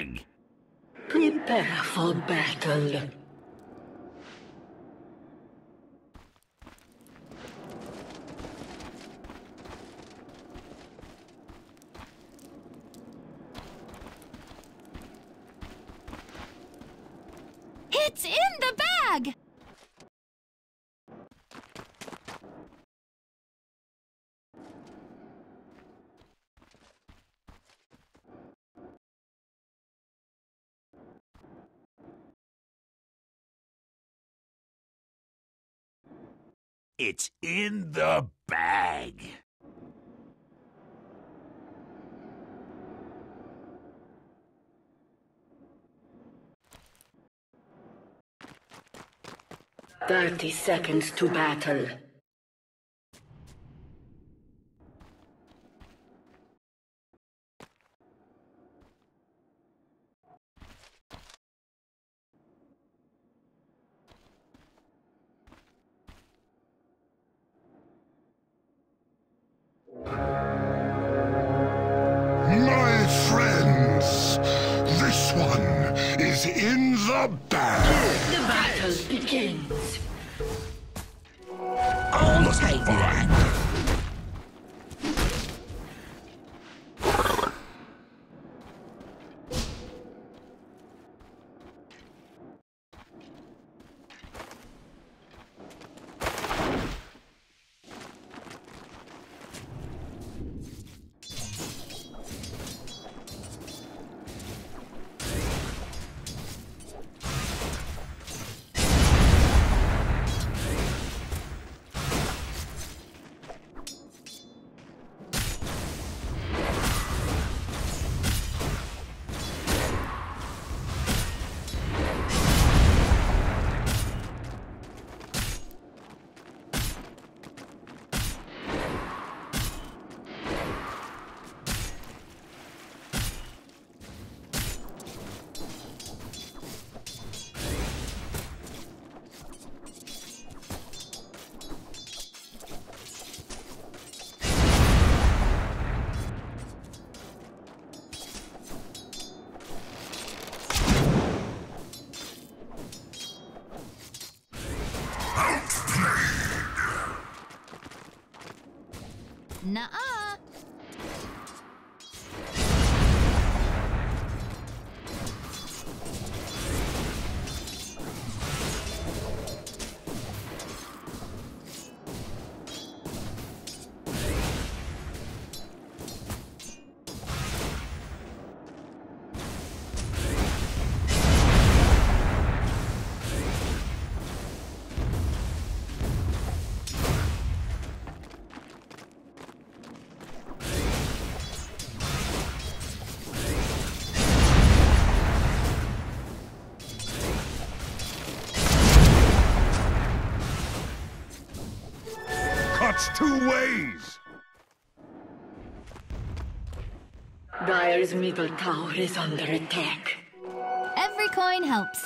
bag! Prepare for battle. It's in the bag! It's in the bag! "30 seconds to battle." My friends, this one is in the bag. The battle begins. I'll take that. Nuh-uh. Cuts two ways! Dire's middle tower is under attack. Every coin helps.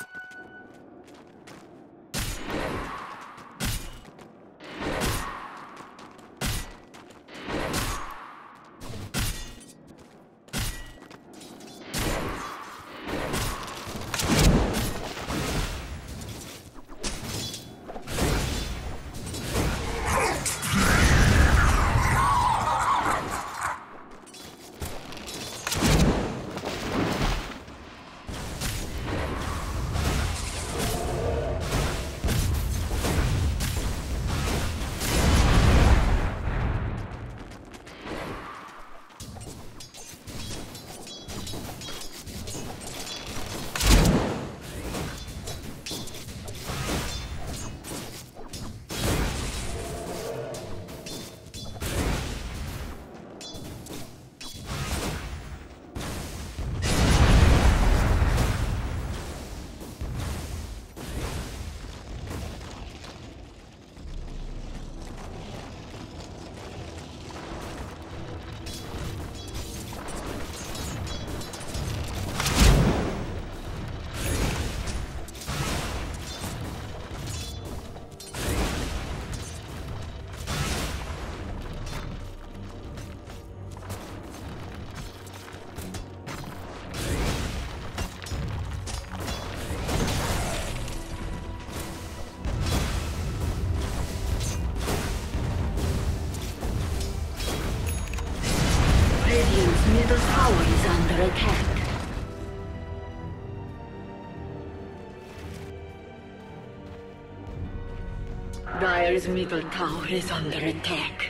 Dire's middle tower is under attack.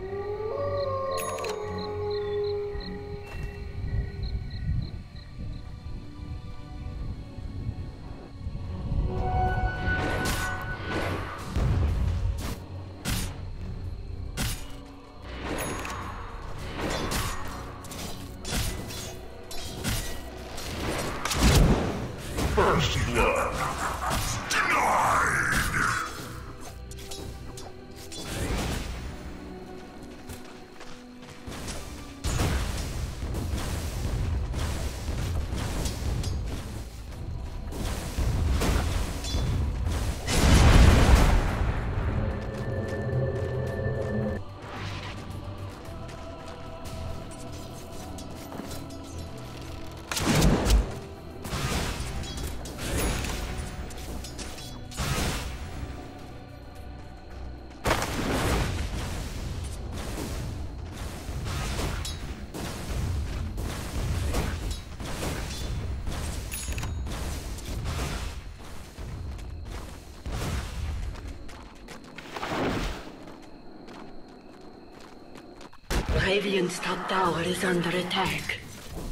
First blood. Denied. Radiant's top tower is under attack.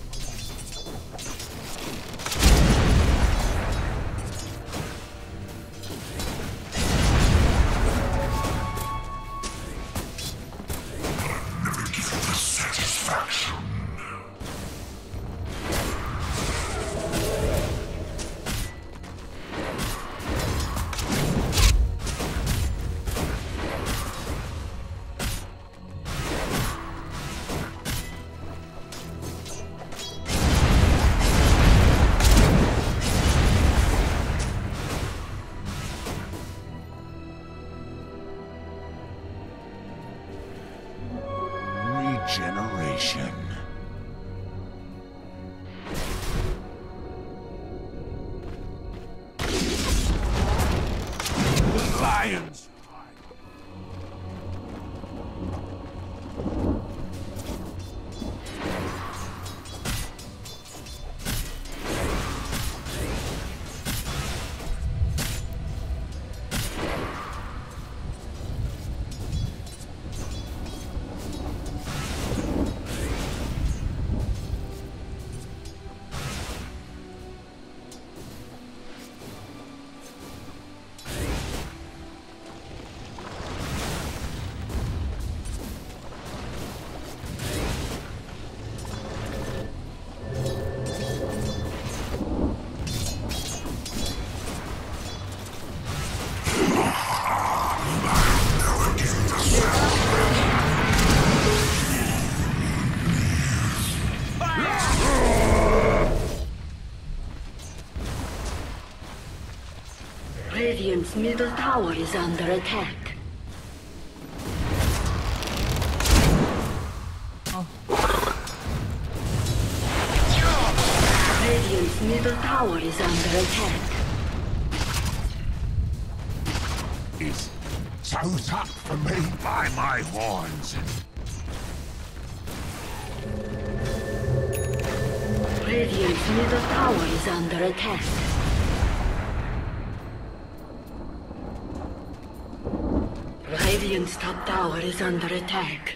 Never give you the satisfaction. Regeneration. Lions. Radiant's middle tower is under attack. Radiant's middle tower is under attack. Is so tough for me by my horns. Radiant's middle tower is under attack. Radiant's top tower is under attack.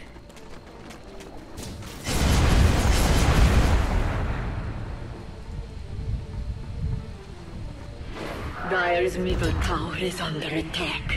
Dire's middle tower is under attack.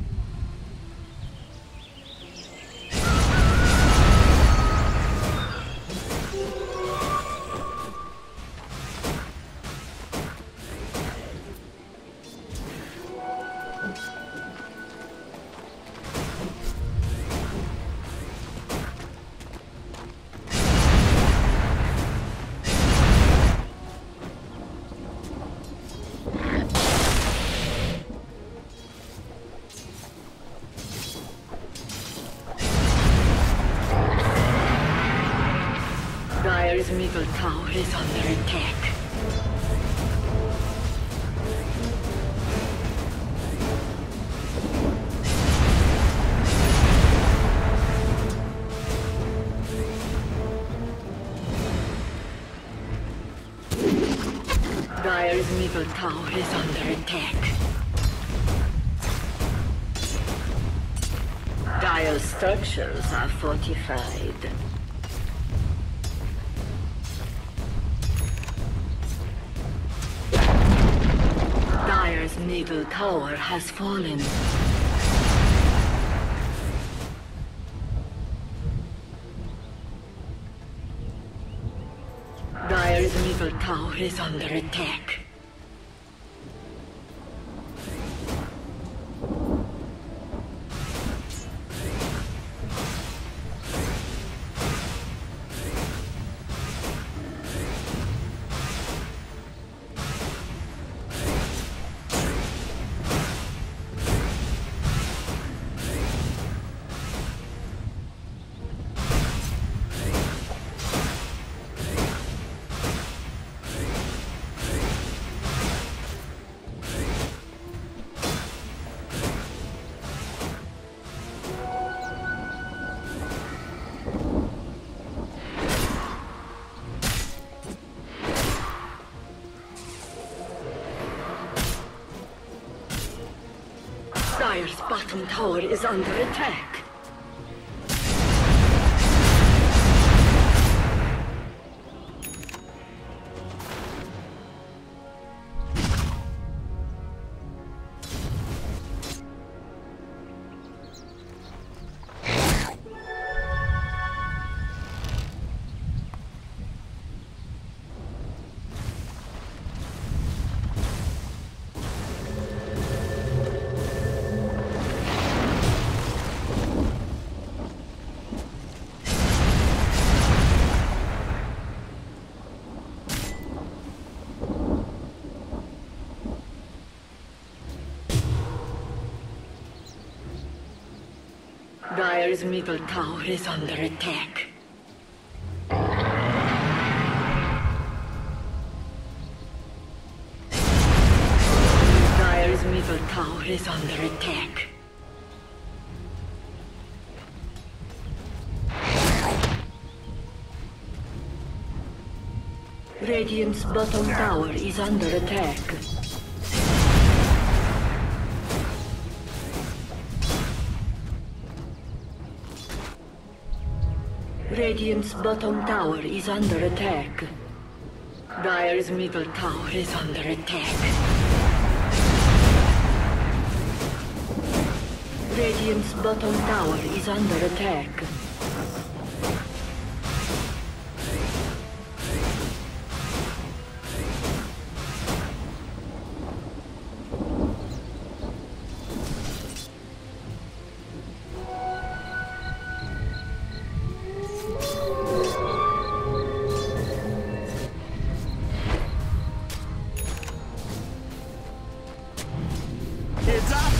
Dire's middle tower is under attack. Dire's middle tower is under attack. Dire's structures are fortified. Dire's middle tower has fallen. Dire's middle tower is under attack. Dire's bottom tower is under attack. Dire's middle tower is under attack. Dire's middle tower is under attack. Radiant's bottom tower is under attack. Radiant's bottom tower is under attack. Dire's middle tower is under attack. Radiant's bottom tower is under attack. It's up!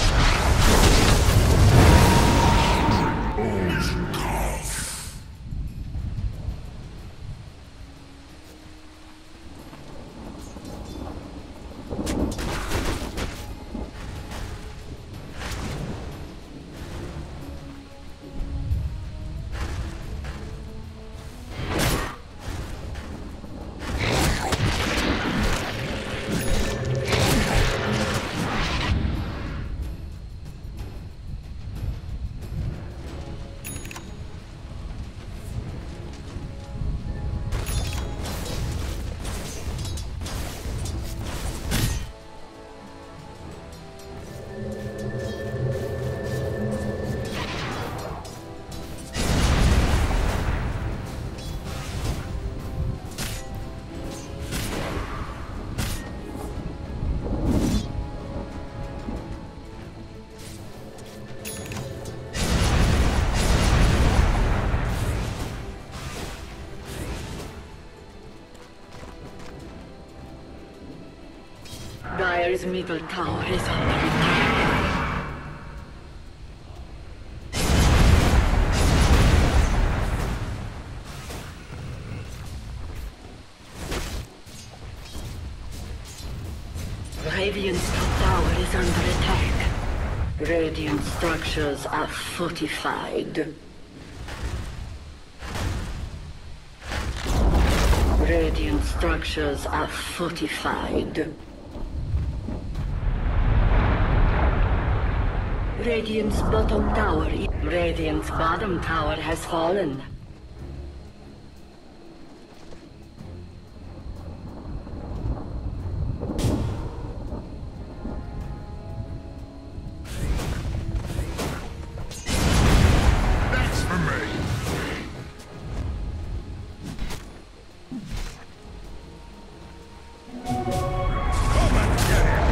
Dire's middle tower is under attack. Radiant's top tower is under attack. Radiant structures are fortified. Radiant structures are fortified. Radiant's bottom tower. Radiant's bottom tower has fallen. That's for me. Come and get it.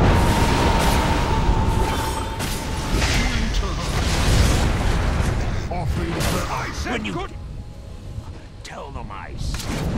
Offering the ice. When you tell them ice.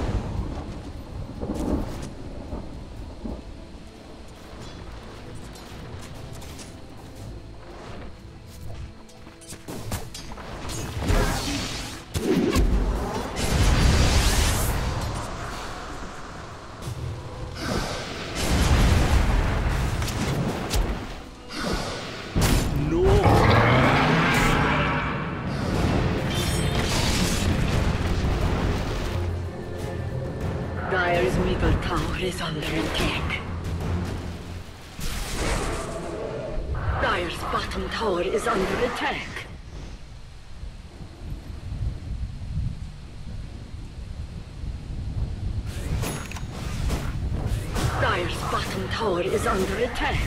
Dire's middle tower is under attack. Dire's bottom tower is under attack. Dire's bottom tower is under attack.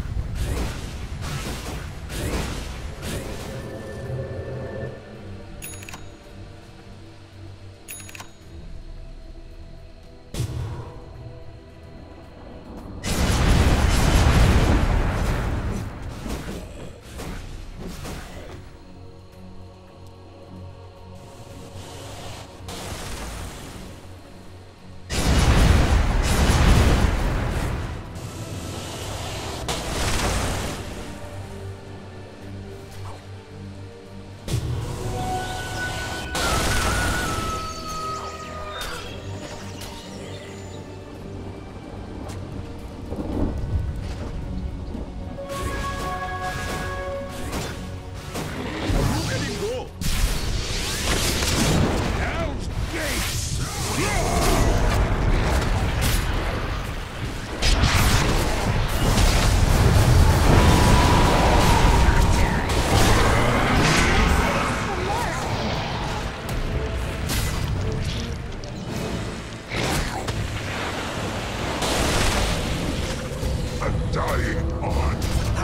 Dying on.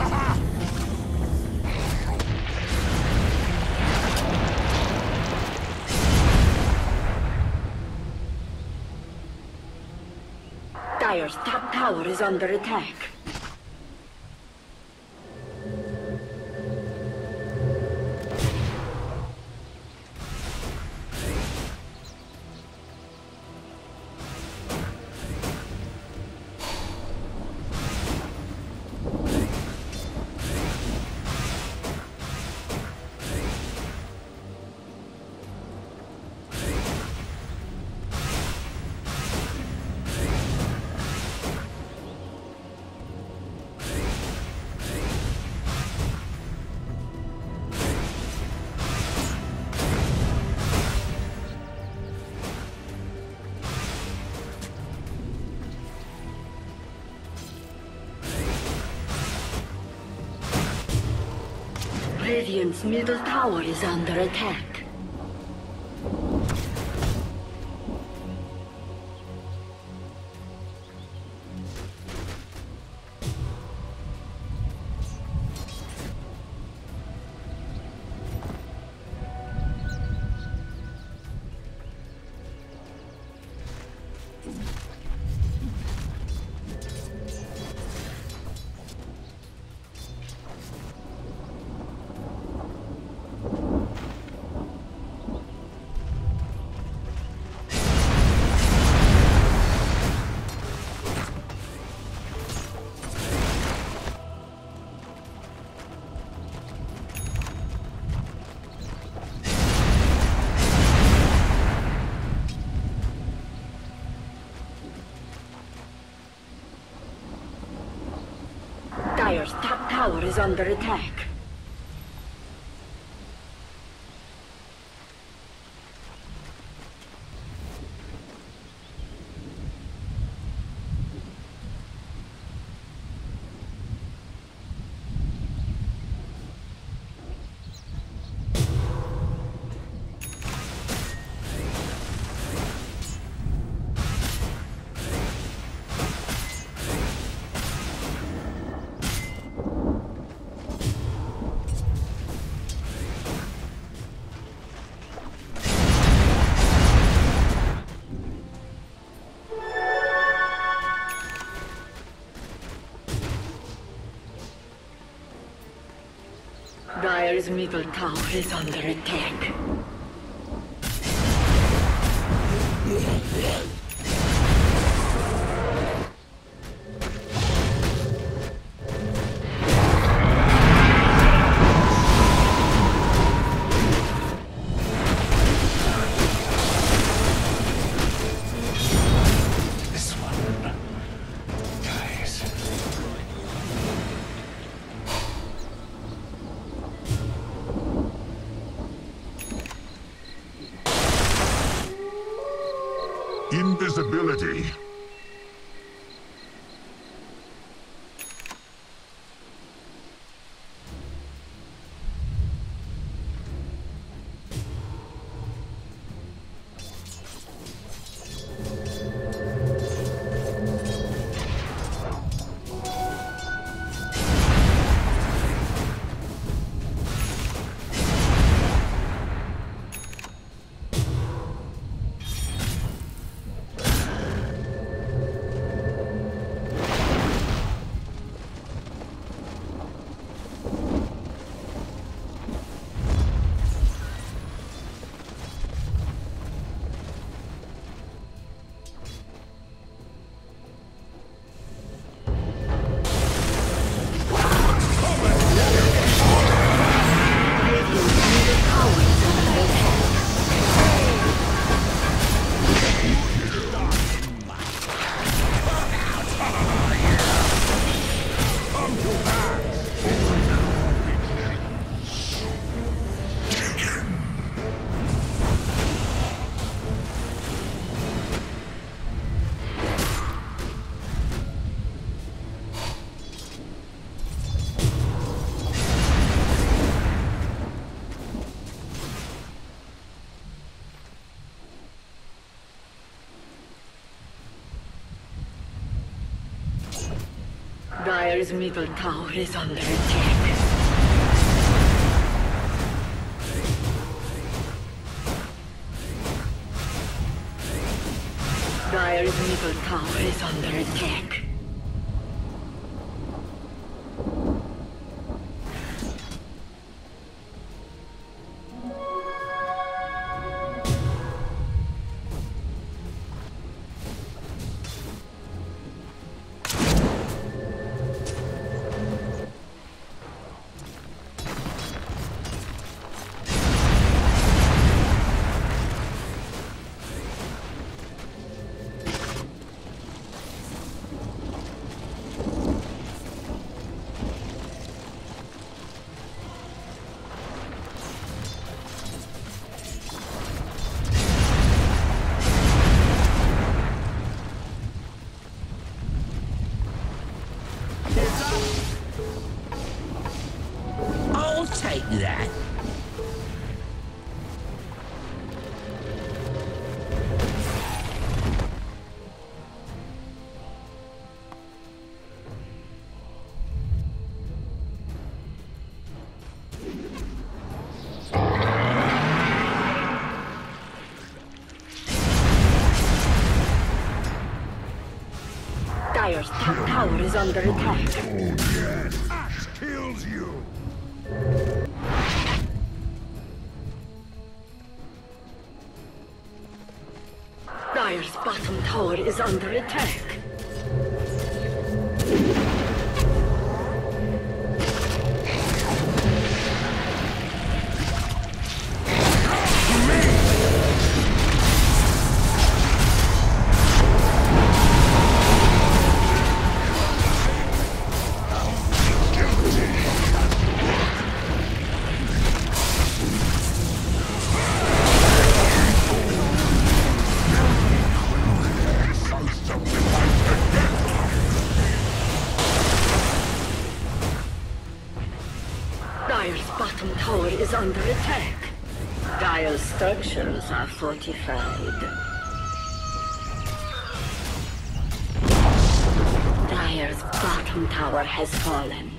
Dire's top tower is under attack. Radiant's middle tower is under attack. Dire's top tower is under attack. Dire's middle tower is under attack. This one dies. Invisibility. Dire's middle tower is under attack. Dire's middle tower is under attack. I'll take that. Dire's top tower is under attack. Ash kills you. Dire's bottom tower is under attack. Dire's bottom tower is under attack. Dire's structures are fortified. Dire's bottom tower has fallen.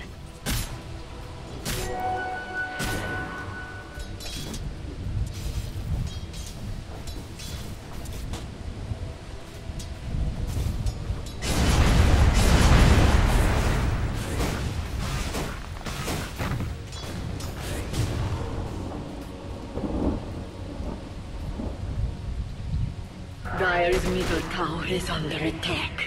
is under attack.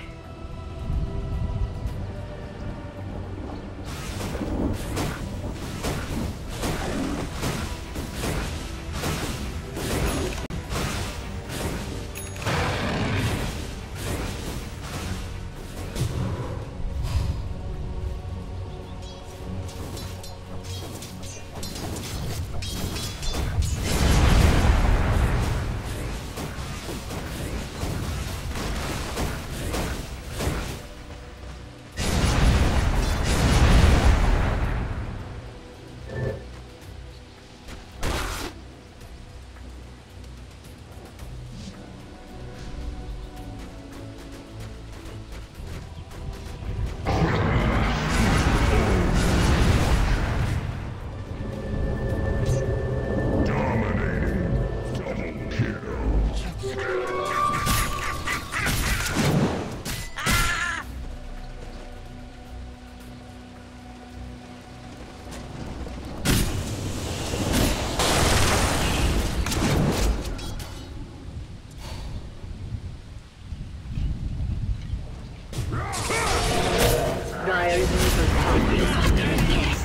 Dire's middle tower is under attack.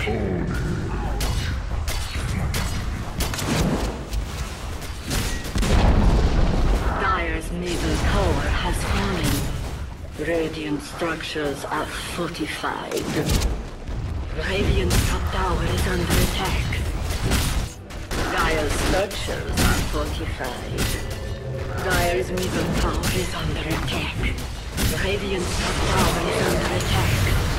Dire's middle tower has fallen. Radiant structures are fortified. Radiant's top tower is under attack. Dire's structures are fortified. Dire's middle tower is under attack. Radiant's top tower is under attack.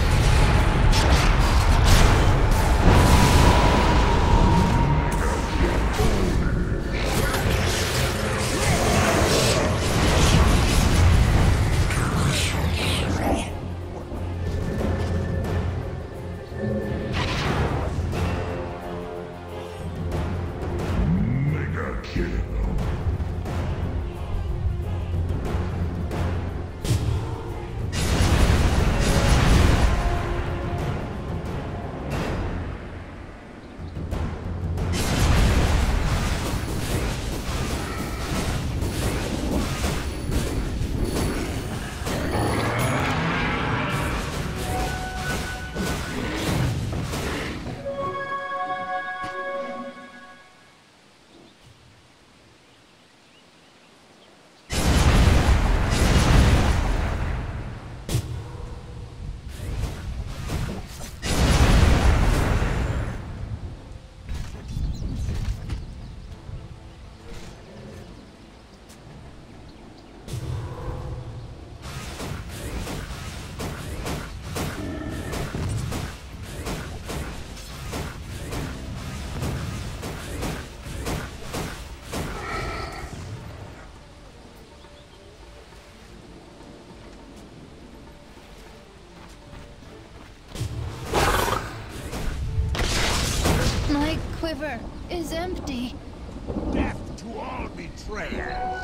My quiver is empty. Death to all betrayers!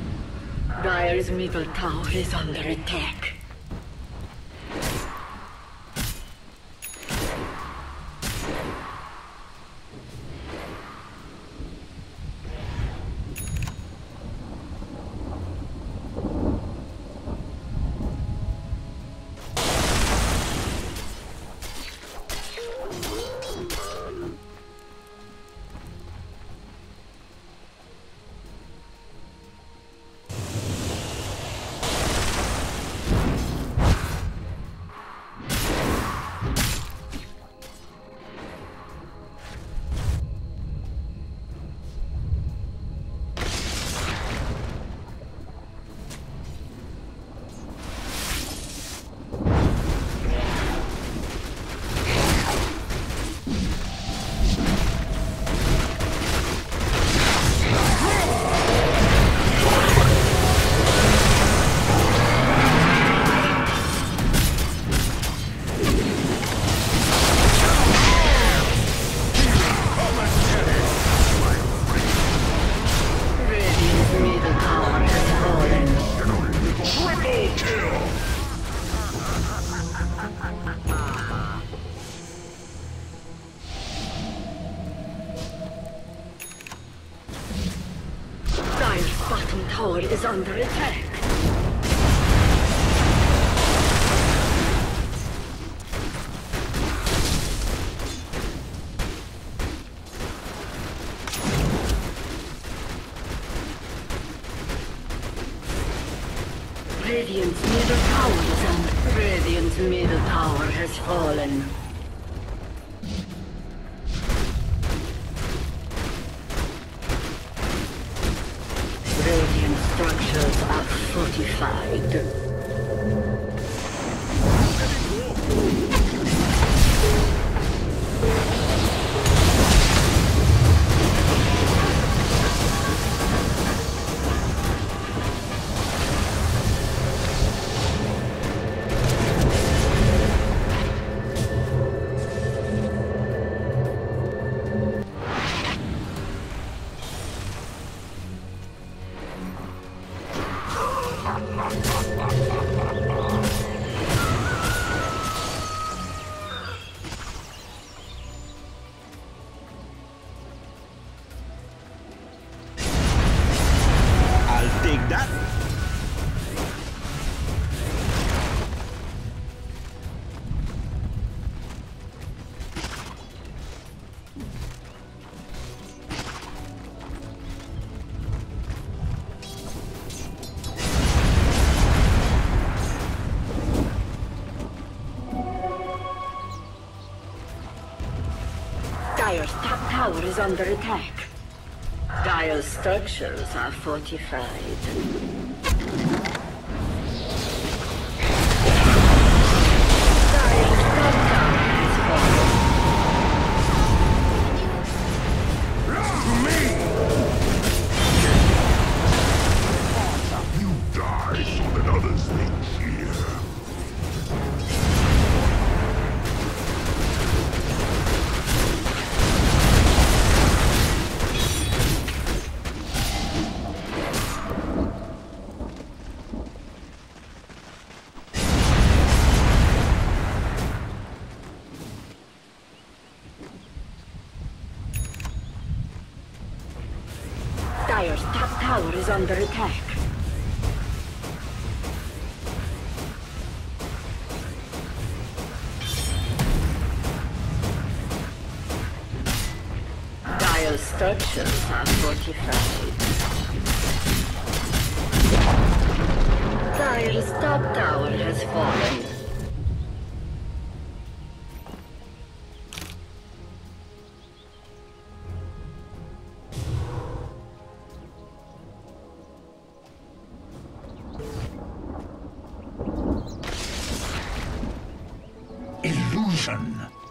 Dire's middle tower is under attack. tower is under attack. Radiant's middle tower is under. Radiant's middle tower has fallen. Radiant structures are fortified. I'll take that. Dire's top tower is under attack. Dire's structures are fortified. Dire's top tower has fallen. You die so that others may cheer. Dire's top tower is under attack. Dire's structures are fortified. Dire's top tower has fallen. Illusion.